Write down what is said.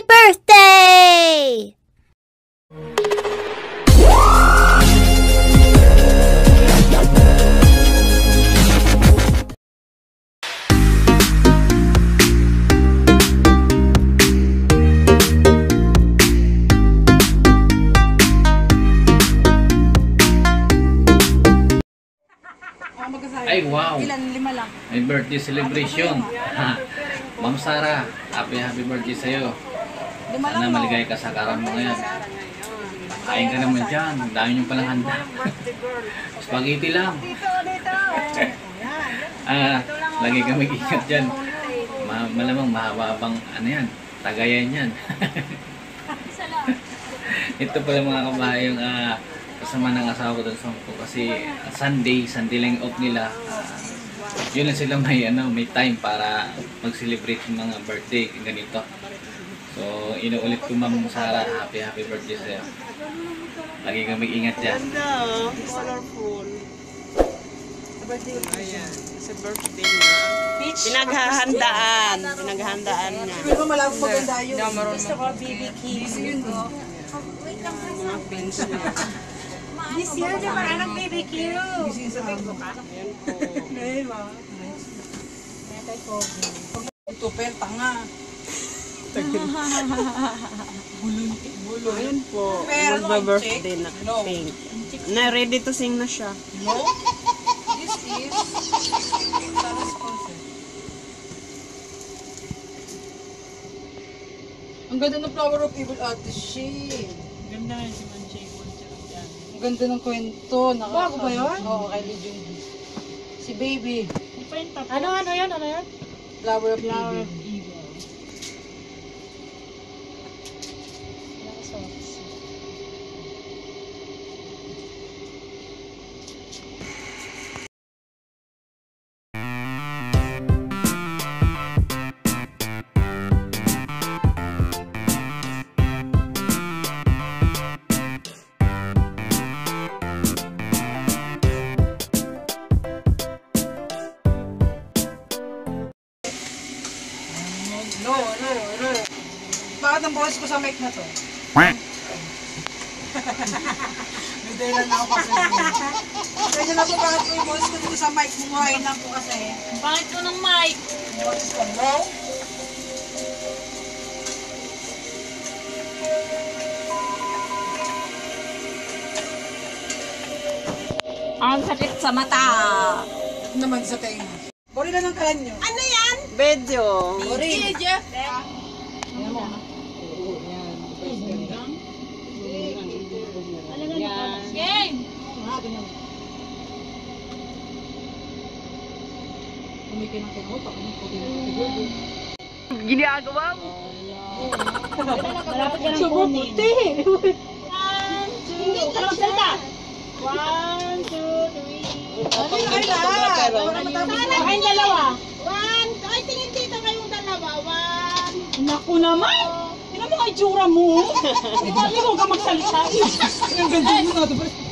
birthday! Ay, wow! Ilan? 5 lang. May birthday celebration. Ma'am Sara, happy birthday sa'yo. Sana maligay ka sa karam mo ngayon. Kain ka naman dyan. Ang dami nyo palang handa. Spaghetti lang. Lagi ka mag-ingat dyan. Malamang mahababang ano yan. Tagayan yan. Ito pala mga kabahay yung kasama ng asawa ko doon sa Hongkong kasi Sunday lang off nila. Yun lang sila may time para mag-celebrate yung mga birthday ganito. So inuulit ko Ma'am Sara, happy birthday sa'yo. Lagi kang mag-ingat dyan. Ganda, colorful. Ayan, sa birthday na. Pinaghahandaan niya. Pero malabo maganda yun. Gusto ko BBQ. Mga pins na. This year, di ba ng BBQ? Ayan po. Ito, pelta nga. Ayan po, magba-birthday na pink. Na ready to sing na siya. No? This is Sarah's concert. Ang ganda ng Flower of Evil Ate Shea. Ganda nga si Manche. Ang ganda ng kwento. Bago ba yun? Oo, kay Lee Jung. Si Baby. Ano yan? Flower of Evil. No. Bakit ang boses ko sa mic na to? May dahilan na ako kasi. Kaya na po bakit ko yung boses ko dito sa mic. Mumuhayin lang po kasi. Bakit ko ng mic? Boses ko, no? Ang sakit sa mata. Ito naman sa tenga. Bori lang ang kalan nyo. Ano yan? Bedyo. Bori. Jeff. Game. Ginagawa mo. Malapit ka ng kunin. 1, 2, 3. Kain dalawa. 1. Ay, tingin dito kayong dalawa. 1. Naku naman. Tingnan mo kay tsura mo. Sabi ko ka magsalita. Ang ganda mo na ito.